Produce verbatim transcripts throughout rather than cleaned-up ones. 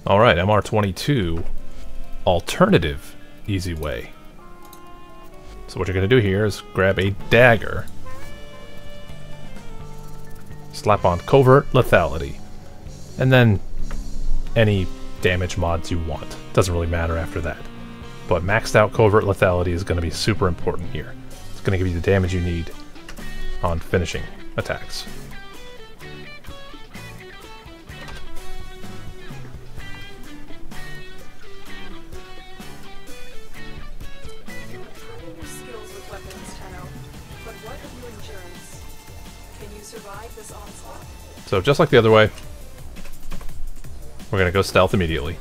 Alright, M R twenty-two. Alternative easy way. So what you're going to do here is grab a dagger. Slap on Covert Lethality. And then any damage mods you want. Doesn't really matter after that. But maxed out Covert Lethality is going to be super important here. It's going to give you the damage you need on finishing attacks. Your skills with weapons, Tenno. But what of your endurance? Can you survive this onslaught? So just like the other way, we're going to go stealth immediately.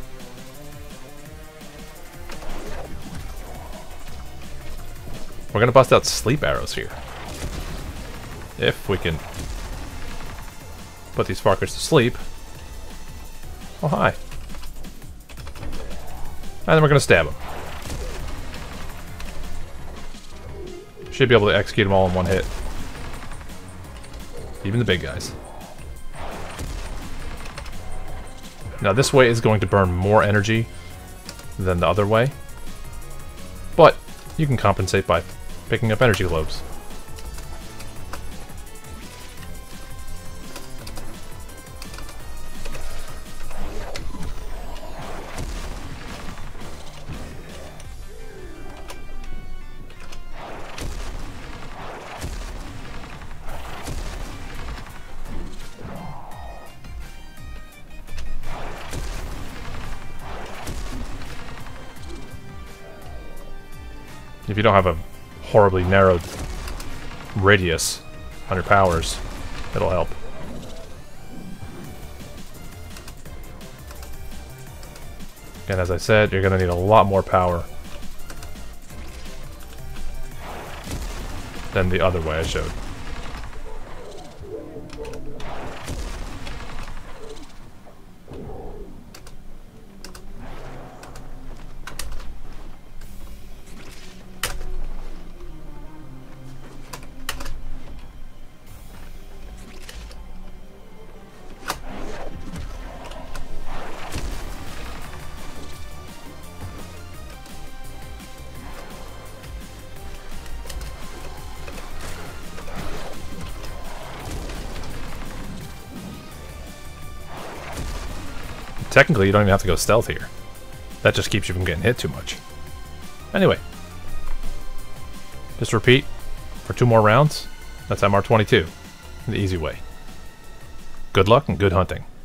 We're going to bust out sleep arrows here. If we can put these fuckers to sleep. Oh, hi. And then we're going to stab them. Should be able to execute them all in one hit. Even the big guys. Now this way is going to burn more energy than the other way. But you can compensate by picking up energy globes. If you don't have a horribly narrowed radius on your powers, it'll help. And as I said, you're going to need a lot more power than the other way I showed. Technically, you don't even have to go stealth here. That just keeps you from getting hit too much. Anyway. Just repeat for two more rounds. That's M R twenty-two. The easy way. Good luck and good hunting.